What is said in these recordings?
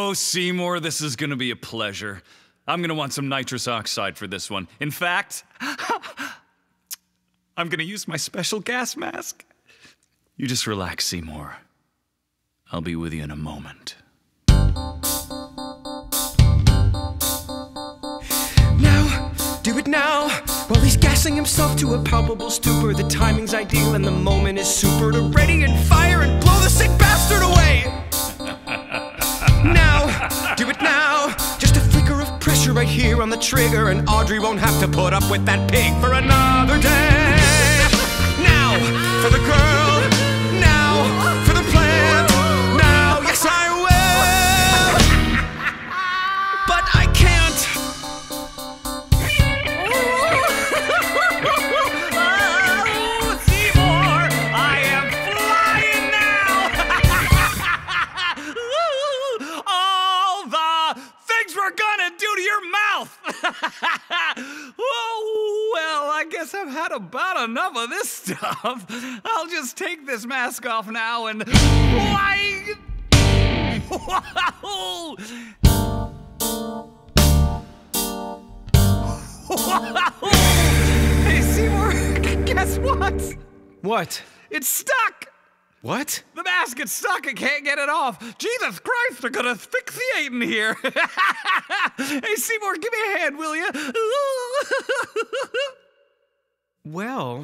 Oh, Seymour, this is gonna be a pleasure. I'm gonna want some nitrous oxide for this one. In fact, I'm gonna use my special gas mask. You just relax, Seymour. I'll be with you in a moment. Now, do it now. While he's gassing himself to a palpable stupor, the timing's ideal and the moment is super to ready and fire and blow the sick bastard away. Now, do it now. Just a flicker of pressure right here on the trigger, and Audrey won't have to put up with that pig for another day. Now, for the girl. Now, for the plant. Now, yes I will. But I can't. Oh, Seymour, I am flying now. All the things we're gonna do to your mouth. Oh, well, I guess I've had about enough of this stuff. I'll just take this mask off now and why? Wow. Hey, Seymour, guess what? What? It's stuck. What? The mask gets stuck. I can't get it off. Jesus Christ, they're gonna asphyxiate in here. Hey, Seymour, give me a hand, will you? Well...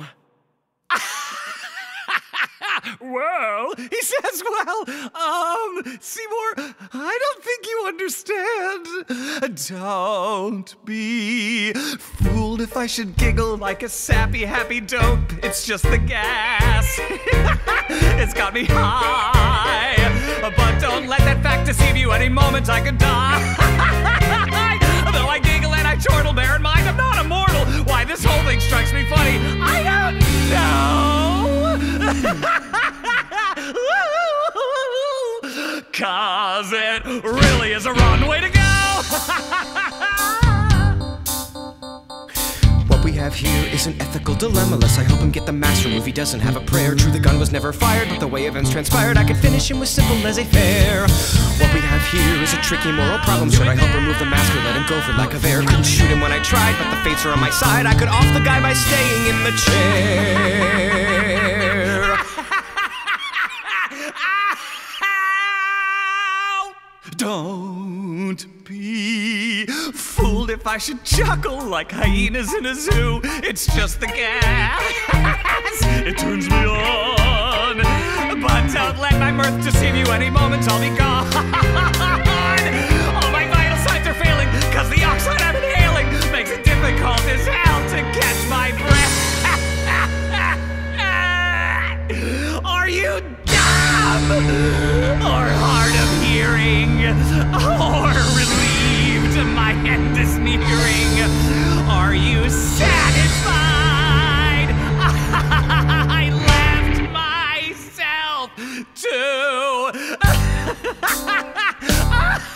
Well, he says, well, Seymour, I don't think you understand. Don't be fooled if I should giggle like a sappy, happy dope. It's just the gas. It's got me high. But don't let that fact deceive you. Any moment I could die. Though I giggle and I chortle, bear in mind I'm not immortal. Why this whole thing strikes me funny, I don't know. 'Cause it really is a rotten way to go. What we have here is an ethical dilemma. Lest I help him get the mask removed, he doesn't have a prayer. True, the gun was never fired, but the way events transpired, I could finish him with simple laissez-faire. What we have here is a tricky moral problem. Should I help remove the mask or let him go for lack of air? Couldn't shoot him when I tried, but the fates are on my side. I could off the guy by staying in the chair. Don't be fooled if I should chuckle like hyenas in a zoo. It's just the gas. It turns me on. But don't let my mirth deceive you. Any moment I'll be gone. All my vital signs are failing, 'cause the oxide I'm inhaling makes it difficult as hell to catch my breath. Are you dumb? Or hard of hearing? Or relieved my end is nearing? Are you satisfied? I left myself to